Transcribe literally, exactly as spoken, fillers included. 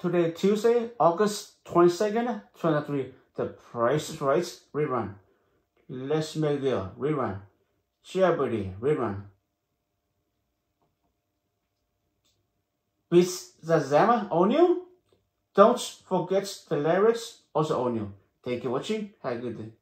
Today, Tuesday, August twenty-second, twenty-three. The Price is Right rerun. Let's make the rerun. Jeopardy rerun. Beats Shazam on you? Don't forget the lyrics also on you. Thank you for watching. Have a good day.